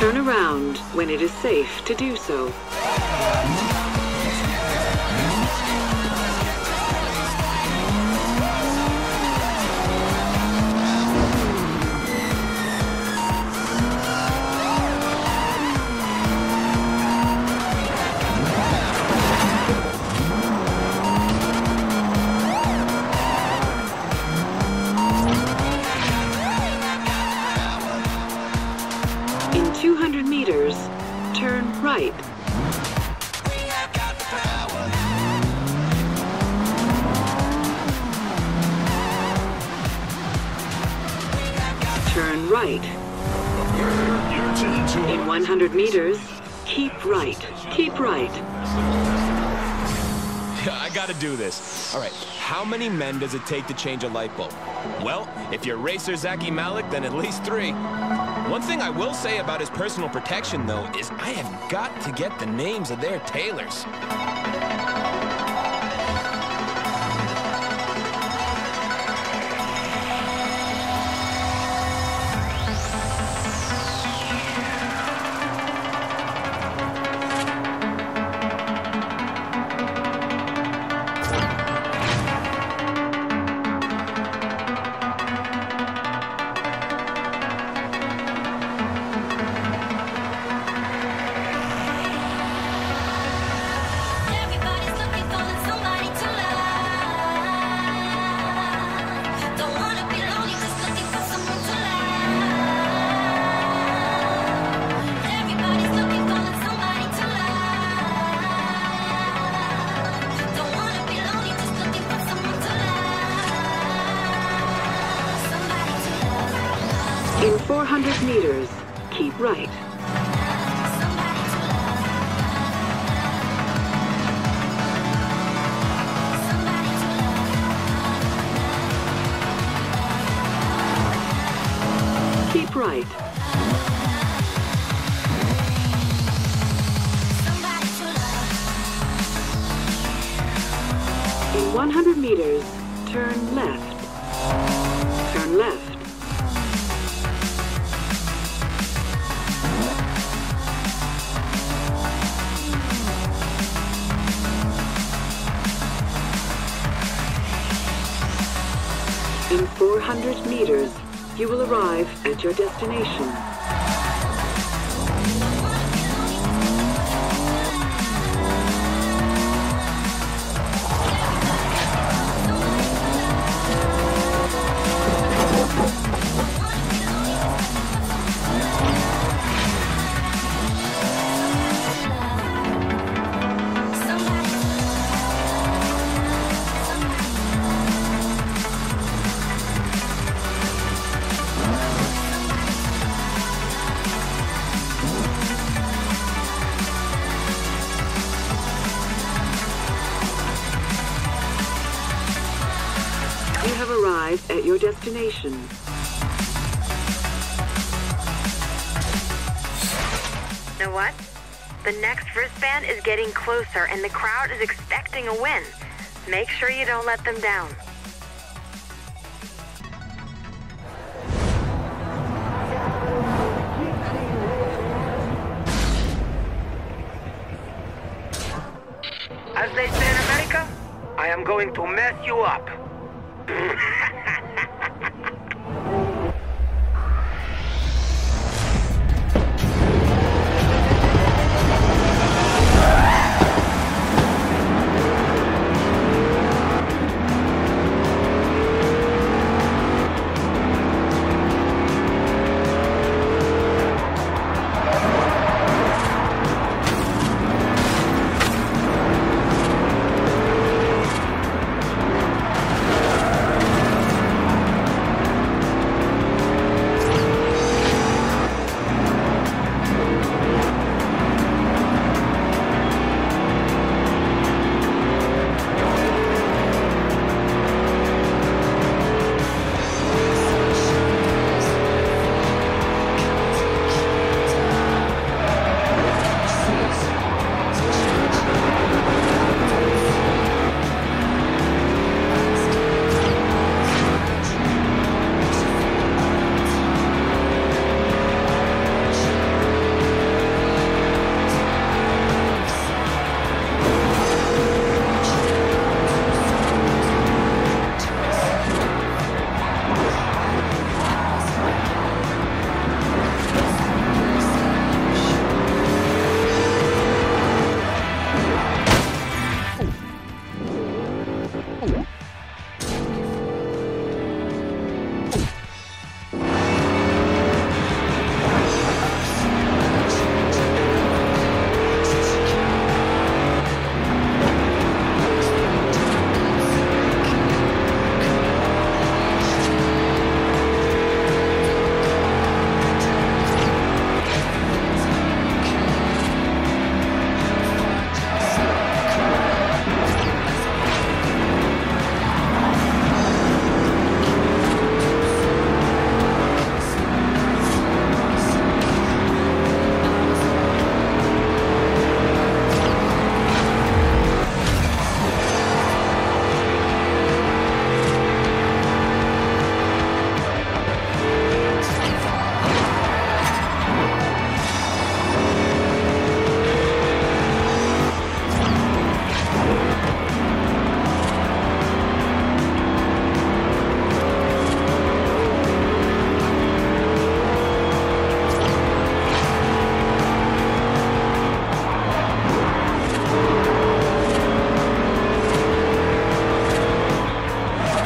Turn around when it is safe to do so. In 200 meters, turn right. Turn right. In 100 meters, keep right. Keep right. I gotta do this. All right, how many men does it take to change a light bulb? Well, if you're Racer Zaki Malik, then at least 3. One thing I will say about his personal protection, though, is I have got to get the names of their tailors. In 400 meters, keep right. Keep right. In 100 meters, turn left. Turn left. In 400 meters, you will arrive at your destination. You have arrived at your destination. Know what? The next wristband is getting closer and the crowd is expecting a win. Make sure you don't let them down. As they say in America, I am going to mess you up.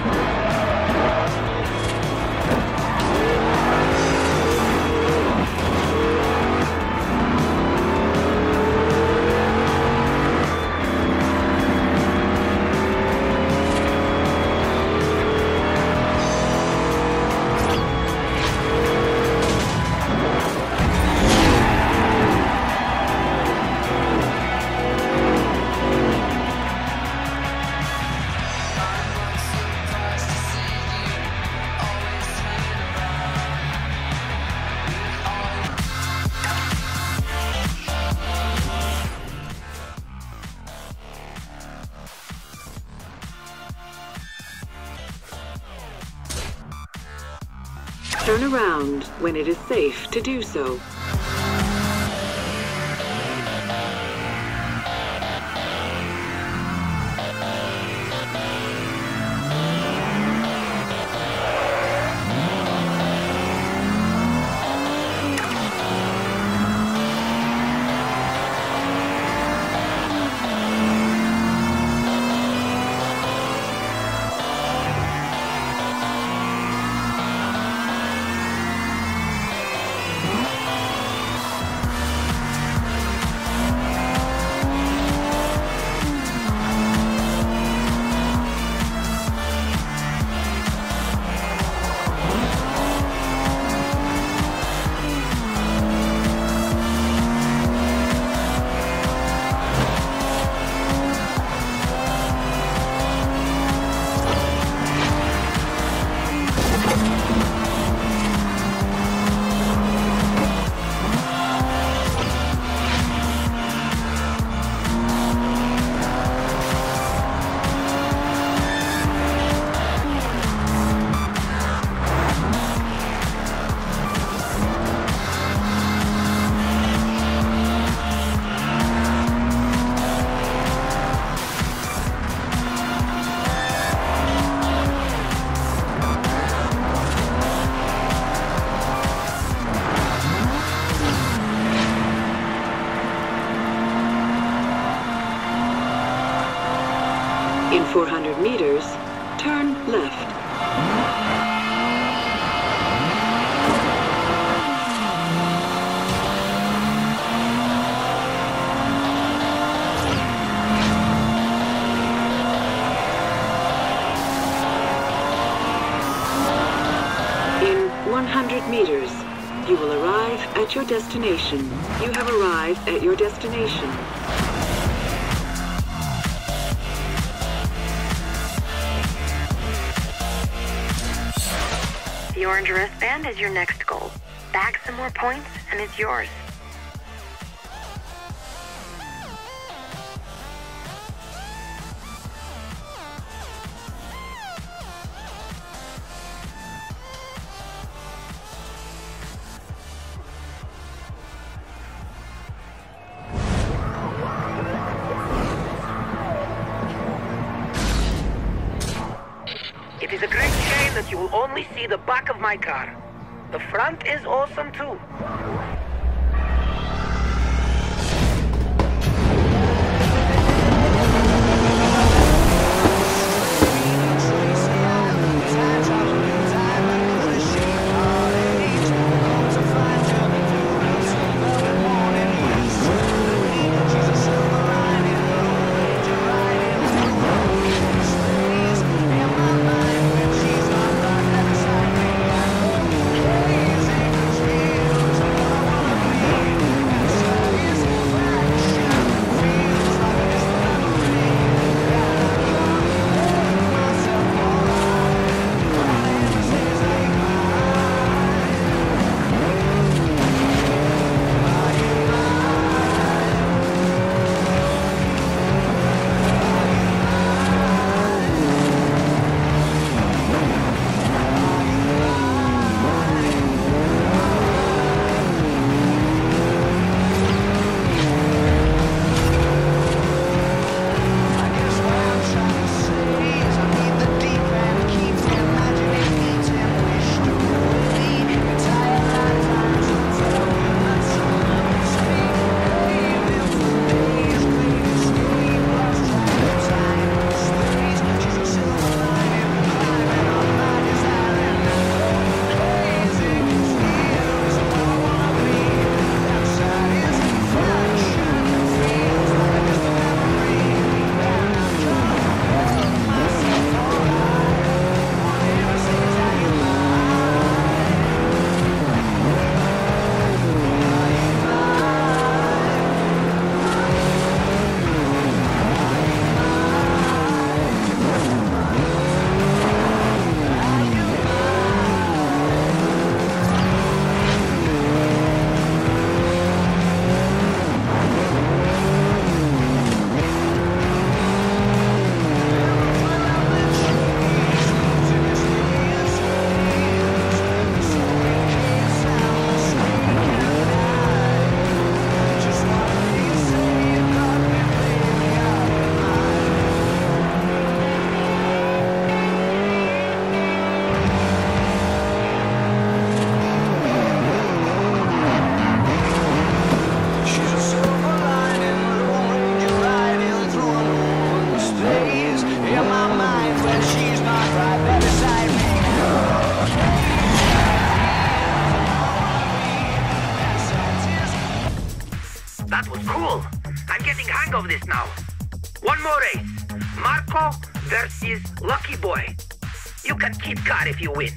Turn around when it is safe to do so. In 400 meters, turn left. In 100 meters, you will arrive at your destination. You have arrived at your destination. The orange wristband is your next goal. Bag some more points, and it's yours. It is a great shame that you will only see the back of my car. The front is awesome too. of this now. One more race. Marco versus Lucky Boy. You can keep car if you win.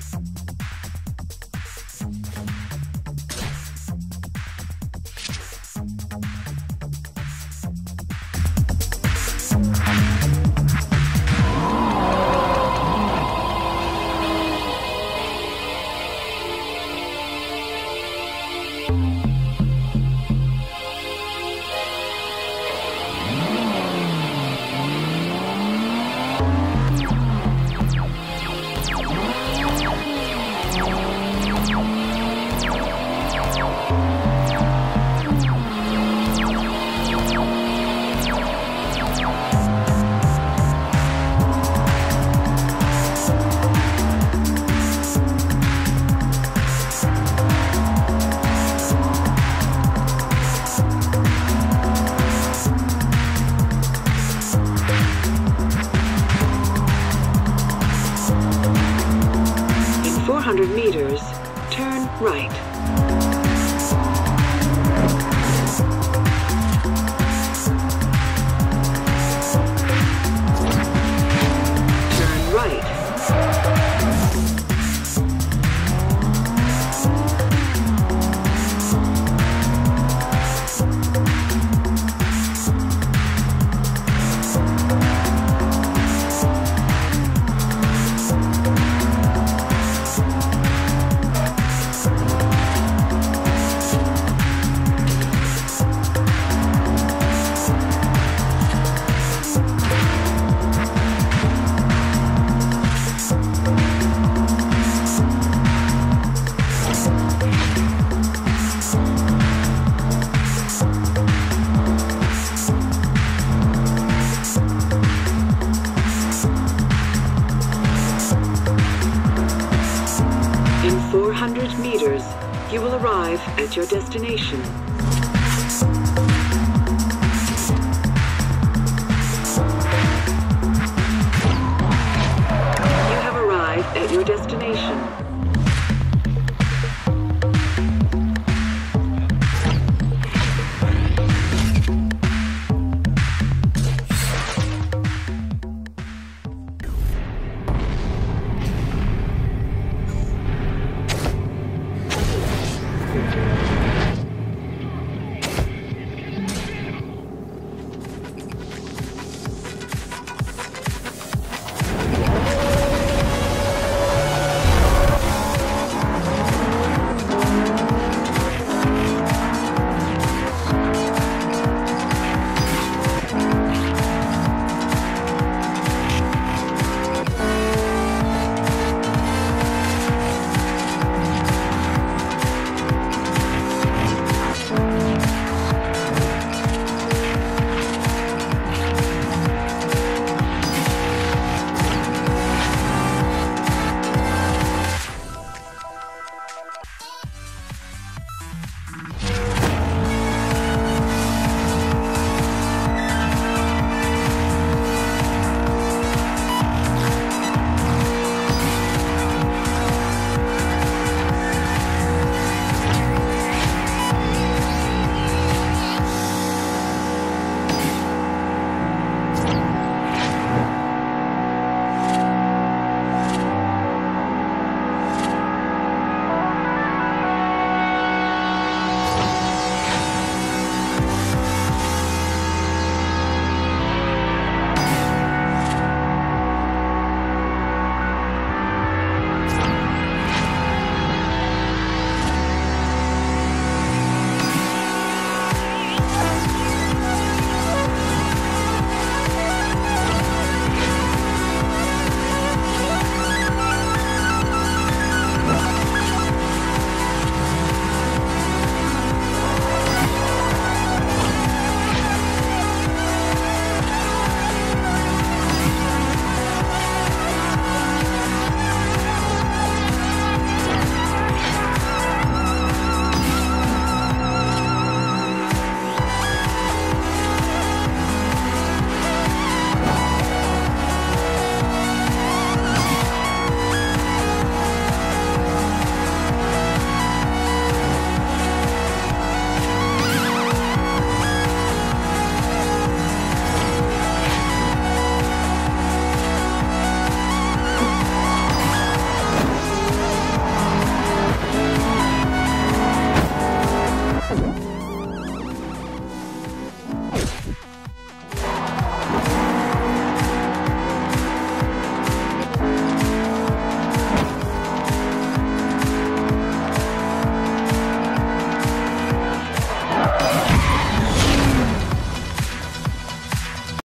In 400 meters, turn right. Turn right. In 400 meters, you will arrive at your destination. You have arrived at your destination.